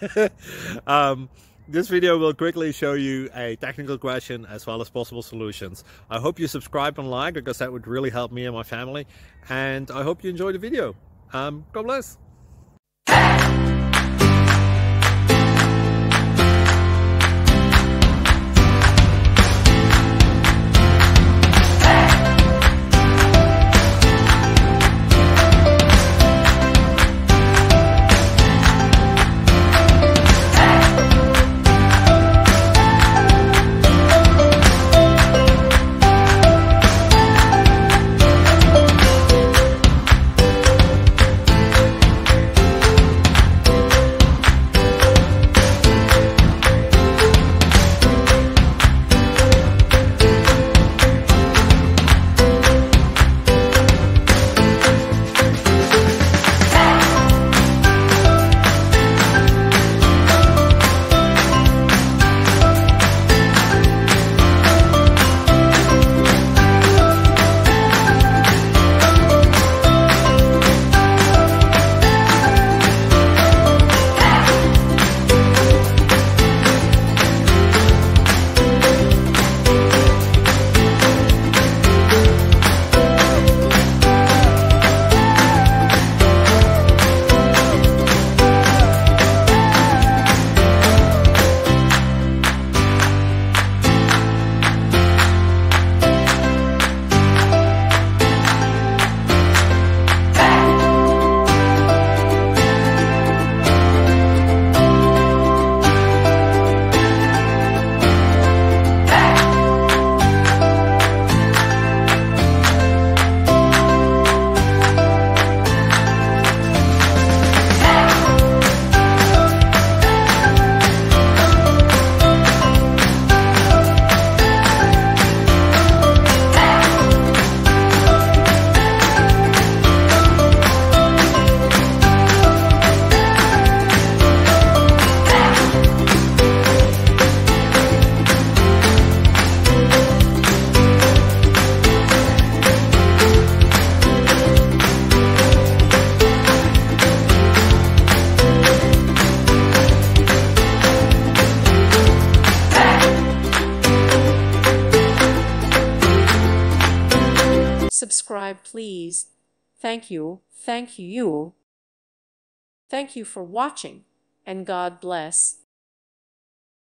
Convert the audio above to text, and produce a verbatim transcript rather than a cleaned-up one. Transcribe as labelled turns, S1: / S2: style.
S1: um, this video will quickly show you a technical question as well as possible solutions. I hope you subscribe and like, because that would really help me and my family. And I hope you enjoy the video. Um, God bless.
S2: Subscribe, please. Thank you. Thank you. Thank you for watching, and God bless.